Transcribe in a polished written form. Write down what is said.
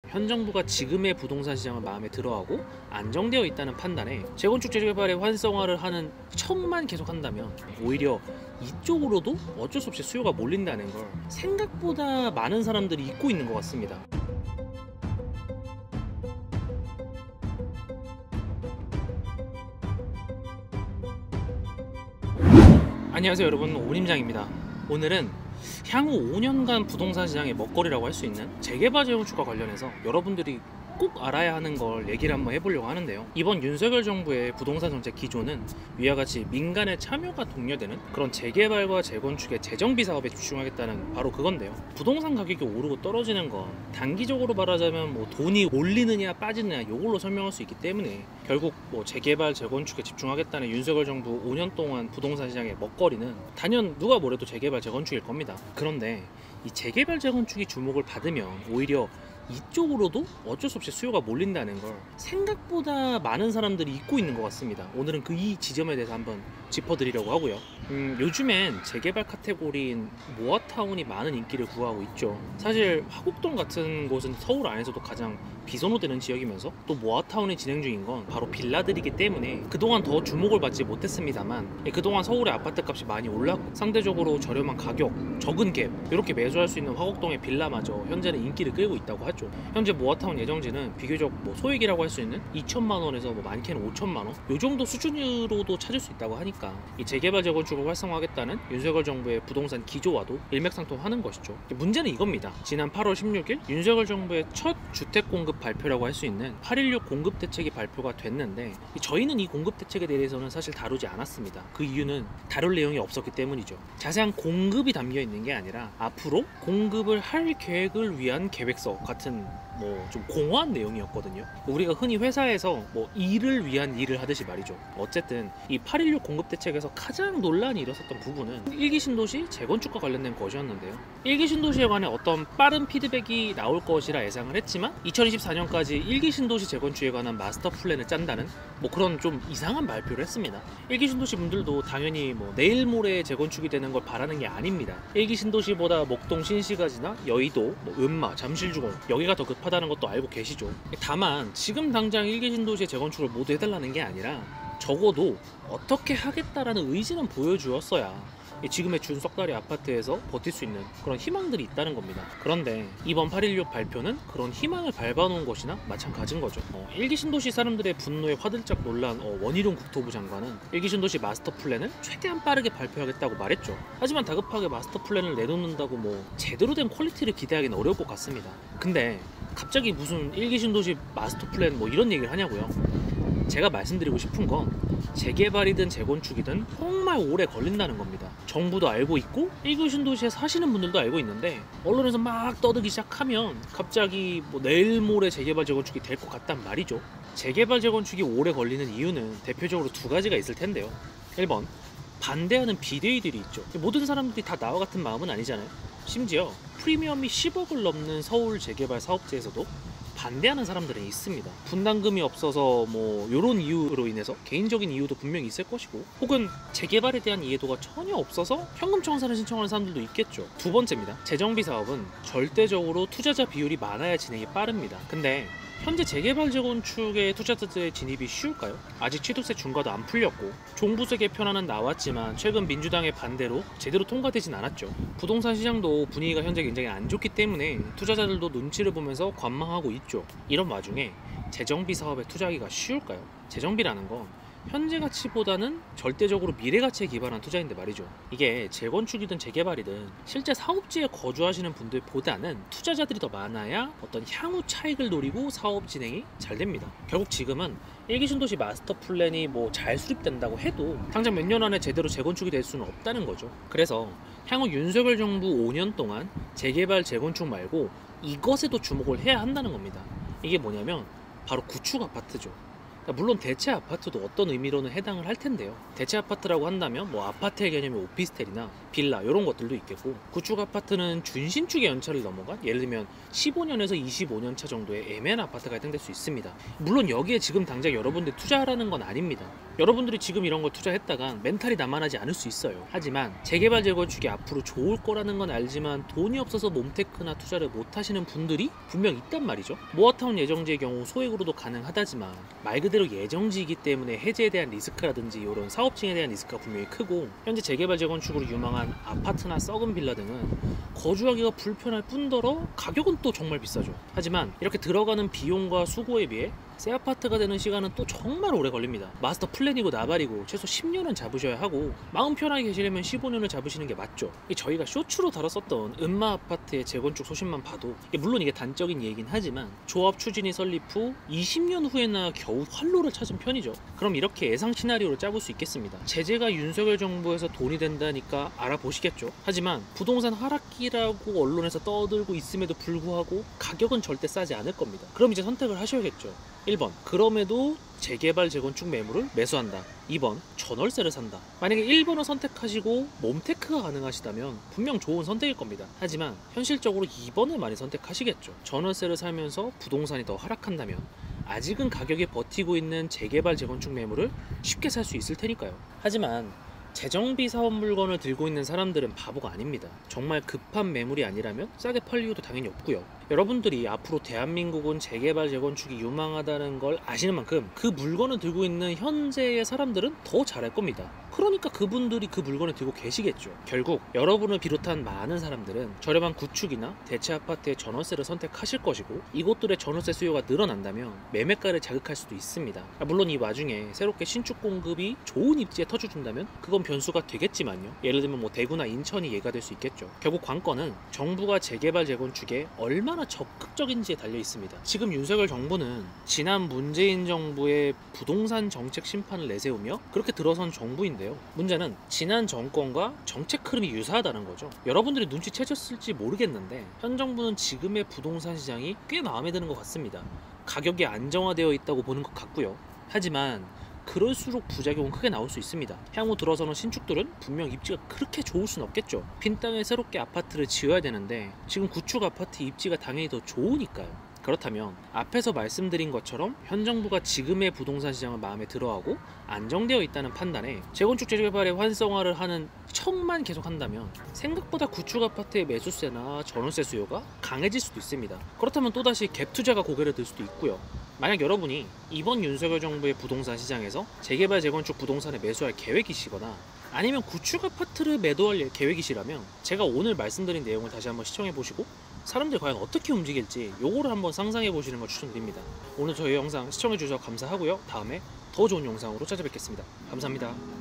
현 정부가 지금의 부동산 시장을 마음에 들어하고 안정되어 있다는 판단에 재건축 재개발의 활성화를 하는 척만 계속한다면 오히려 이쪽으로도 어쩔 수 없이 수요가 몰린다는 걸 생각보다 많은 사람들이 잊고 있는 것 같습니다. 안녕하세요 여러분, 오림장입니다. 오늘은 향후 5년간 부동산 시장의 먹거리라고 할 수 있는 재개발 재건축과 관련해서 여러분들이 꼭 알아야 하는 걸 얘기를 한번 해보려고 하는데요. 이번 윤석열 정부의 부동산 정책 기조는 위와 같이 민간의 참여가 독려되는 그런 재개발과 재건축의 재정비 사업에 집중하겠다는 바로 그건데요. 부동산 가격이 오르고 떨어지는 건 단기적으로 말하자면 뭐 돈이 올리느냐 빠지느냐 이걸로 설명할 수 있기 때문에 결국 뭐 재개발 재건축에 집중하겠다는 윤석열 정부 5년 동안 부동산 시장의 먹거리는 단연 누가 뭐래도 재개발 재건축일 겁니다. 그런데 이 재개발 재건축이 주목을 받으면 오히려 이쪽으로도 어쩔 수 없이 수요가 몰린다는 걸 생각보다 많은 사람들이 잊고 있는 것 같습니다. 오늘은 이 지점에 대해서 한번 짚어드리려고 하고요. 요즘엔 재개발 카테고리인 모아타운이 많은 인기를 구하고 있죠. 사실 화곡동 같은 곳은 서울 안에서도 가장 비선호되는 지역이면서 또 모아타운이 진행 중인 건 바로 빌라들이기 때문에 그동안 더 주목을 받지 못했습니다만 그동안 서울의 아파트 값이 많이 올랐고 상대적으로 저렴한 가격, 적은 갭 이렇게 매수할 수 있는 화곡동의 빌라마저 현재는 인기를 끌고 있다고 하죠. 현재 모아타운 예정지는 비교적 소액이라고 할 수 있는 2천만 원에서 많게는 5천만 원 이 정도 수준으로도 찾을 수 있다고 하니까 이 재개발 재건축을 활성화하겠다는 윤석열 정부의 부동산 기조와도 일맥상통하는 것이죠. 문제는 이겁니다. 지난 8월 16일 윤석열 정부의 첫 주택 공급 발표라고 할 수 있는 8.16 공급 대책이 발표가 됐는데 저희는 이 공급 대책에 대해서는 사실 다루지 않았습니다. 그 이유는 다룰 내용이 없었기 때문이죠. 자세한 공급이 담겨 있는 게 아니라 앞으로 공급을 할 계획을 위한 계획서 같은 좀 공허한 내용이었거든요. 우리가 흔히 회사에서 일을 위한 일을 하듯이 말이죠. 어쨌든 이 8.16 공급 대책에서 가장 논란이 일었었던 부분은 1기 신도시 재건축과 관련된 것이었는데요. 1기 신도시에 관해 어떤 빠른 피드백이 나올 것이라 예상을 했지만 2024년까지 1기 신도시 재건축에 관한 마스터 플랜을 짠다는 그런 좀 이상한 발표를 했습니다. 1기 신도시 분들도 당연히 내일 모레 재건축이 되는 걸 바라는 게 아닙니다. 1기 신도시보다 목동 신시가지나 여의도, 은마, 잠실주공 여기가 더 급하다는 것도 알고 계시죠. 다만 지금 당장 1기 신도시의 재건축을 모두 해달라는 게 아니라 적어도 어떻게 하겠다라는 의지는 보여주었어야 지금의 준 석 달의 아파트에서 버틸 수 있는 그런 희망들이 있다는 겁니다. 그런데 이번 8.16 발표는 그런 희망을 밟아놓은 것이나 마찬가지인 거죠. 1기 신도시 사람들의 분노에 화들짝 놀란 원희룡 국토부 장관은 1기 신도시 마스터 플랜을 최대한 빠르게 발표하겠다고 말했죠. 하지만 다급하게 마스터 플랜을 내놓는다고 제대로 된 퀄리티를 기대하기는 어려울 것 같습니다. 근데 갑자기 무슨 1기 신도시 마스터 플랜 이런 얘기를 하냐고요? 제가 말씀드리고 싶은 건 재개발이든 재건축이든 정말 오래 걸린다는 겁니다. 정부도 알고 있고 1기 신도시에 사시는 분들도 알고 있는데 언론에서 막 떠들기 시작하면 갑자기 내일 모레 재개발 재건축이 될 것 같단 말이죠. 재개발 재건축이 오래 걸리는 이유는 대표적으로 두 가지가 있을 텐데요. 1번, 반대하는 비대위들이 있죠. 모든 사람들이 다 나와 같은 마음은 아니잖아요. 심지어 프리미엄이 10억을 넘는 서울 재개발 사업지에서도 반대하는 사람들은 있습니다. 분담금이 없어서 이런 이유로 인해서 개인적인 이유도 분명히 있을 것이고 혹은 재개발에 대한 이해도가 전혀 없어서 현금 청산을 신청하는 사람들도 있겠죠. 두 번째입니다. 재정비 사업은 절대적으로 투자자 비율이 많아야 진행이 빠릅니다. 근데 현재 재개발 재건축의 투자자들의 진입이 쉬울까요? 아직 취득세 중과도 안 풀렸고 종부세 개편안은 나왔지만 최근 민주당의 반대로 제대로 통과되진 않았죠. 부동산 시장도 분위기가 현재 굉장히 안 좋기 때문에 투자자들도 눈치를 보면서 관망하고 있죠. 이런 와중에 재정비 사업에 투자하기가 쉬울까요? 재정비라는 건 현재 가치보다는 절대적으로 미래 가치에 기반한 투자인데 말이죠. 이게 재건축이든 재개발이든 실제 사업지에 거주하시는 분들보다는 투자자들이 더 많아야 어떤 향후 차익을 노리고 사업 진행이 잘 됩니다. 결국 지금은 1기 신도시 마스터 플랜이 잘 수립된다고 해도 당장 몇 년 안에 제대로 재건축이 될 수는 없다는 거죠. 그래서 향후 윤석열 정부 5년 동안 재개발 재건축 말고 이것에도 주목을 해야 한다는 겁니다. 이게 뭐냐면 바로 구축 아파트죠. 물론 대체 아파트도 어떤 의미로는 해당을 할 텐데요. 대체 아파트라고 한다면 뭐 아파트의 개념이 오피스텔이나 빌라 이런 것들도 있겠고, 구축 아파트는 준신축의 연차를 넘어간 예를 들면 15년에서 25년 차 정도의 애매한 아파트가 해당될 수 있습니다. 물론 여기에 지금 당장 여러분들이 투자하라는 건 아닙니다. 여러분들이 지금 이런 걸 투자했다간 멘탈이 남아나지 않을 수 있어요. 하지만 재개발 재건축이 앞으로 좋을 거라는 건 알지만 돈이 없어서 몬테크나 투자를 못 하시는 분들이 분명 있단 말이죠. 모아타운 예정지의 경우 소액으로도 가능하다지만 말 그대로 예정지이기 때문에 해제에 대한 리스크라든지 이런 사업층에 대한 리스크가 분명히 크고, 현재 재개발 재건축으로 유망한 아파트나 썩은 빌라 등은 거주하기가 불편할 뿐더러 가격은 또 정말 비싸죠. 하지만 이렇게 들어가는 비용과 수고에 비해 새 아파트가 되는 시간은 또 정말 오래 걸립니다. 마스터 플랜이고 나발이고 최소 10년은 잡으셔야 하고, 마음 편하게 계시려면 15년을 잡으시는 게 맞죠. 저희가 쇼츠로 다뤘었던 은마 아파트의 재건축 소식만 봐도 물론 이게 단적인 얘기긴 하지만 조합 추진이 설립 후 20년 후에나 겨우 활로를 찾은 편이죠. 그럼 이렇게 예상 시나리오를 짜볼 수 있겠습니다. 제재가 윤석열 정부에서 돈이 된다니까 알아보시겠죠. 하지만 부동산 하락기라고 언론에서 떠들고 있음에도 불구하고 가격은 절대 싸지 않을 겁니다. 그럼 이제 선택을 하셔야겠죠. 1번, 그럼에도 재개발 재건축 매물을 매수한다. 2번, 전월세를 산다. 만약에 1번을 선택하시고 몬테크가 가능하시다면 분명 좋은 선택일 겁니다. 하지만 현실적으로 2번을 많이 선택하시겠죠. 전월세를 살면서 부동산이 더 하락한다면 아직은 가격에 버티고 있는 재개발 재건축 매물을 쉽게 살 수 있을 테니까요. 하지만 재정비 사업 물건을 들고 있는 사람들은 바보가 아닙니다. 정말 급한 매물이 아니라면 싸게 팔 이유도 당연히 없고요. 여러분들이 앞으로 대한민국은 재개발 재건축이 유망하다는 걸 아시는 만큼 그 물건을 들고 있는 현재의 사람들은 더 잘할 겁니다. 그러니까 그분들이 그 물건을 들고 계시겠죠. 결국 여러분을 비롯한 많은 사람들은 저렴한 구축이나 대체 아파트의 전월세를 선택하실 것이고, 이곳들의 전월세 수요가 늘어난다면 매매가를 자극할 수도 있습니다. 물론 이 와중에 새롭게 신축 공급이 좋은 입지에 터져준다면 그건 변수가 되겠지만요. 예를 들면 뭐 대구나 인천이 예가 될 수 있겠죠. 결국 관건은 정부가 재개발 재건축에 얼마나 적극적인지에 달려 있습니다. 지금 윤석열 정부는 지난 문재인 정부의 부동산 정책 심판을 내세우며 그렇게 들어선 정부인데요. 문제는 지난 정권과 정책 흐름이 유사하다는 거죠. 여러분들이 눈치채셨을지 모르겠는데 현 정부는 지금의 부동산 시장이 꽤 마음에 드는 것 같습니다. 가격이 안정화되어 있다고 보는 것 같고요. 하지만 그럴수록 부작용은 크게 나올 수 있습니다. 향후 들어서는 신축들은 분명 입지가 그렇게 좋을 순 없겠죠. 빈 땅에 새롭게 아파트를 지어야 되는데 지금 구축 아파트 입지가 당연히 더 좋으니까요. 그렇다면 앞에서 말씀드린 것처럼 현 정부가 지금의 부동산 시장을 마음에 들어하고 안정되어 있다는 판단에 재건축 재개발의 활성화를 하는 척만 계속한다면 생각보다 구축 아파트의 매수세나 전월세 수요가 강해질 수도 있습니다. 그렇다면 또다시 갭 투자가 고개를 들 수도 있고요. 만약 여러분이 이번 윤석열 정부의 부동산 시장에서 재개발 재건축 부동산에 매수할 계획이시거나 아니면 구축 아파트를 매도할 계획이시라면 제가 오늘 말씀드린 내용을 다시 한번 시청해 보시고 사람들이 과연 어떻게 움직일지 요거를 한번 상상해 보시는 걸 추천드립니다. 오늘 저희 영상 시청해 주셔서 감사하고요. 다음에 더 좋은 영상으로 찾아뵙겠습니다. 감사합니다.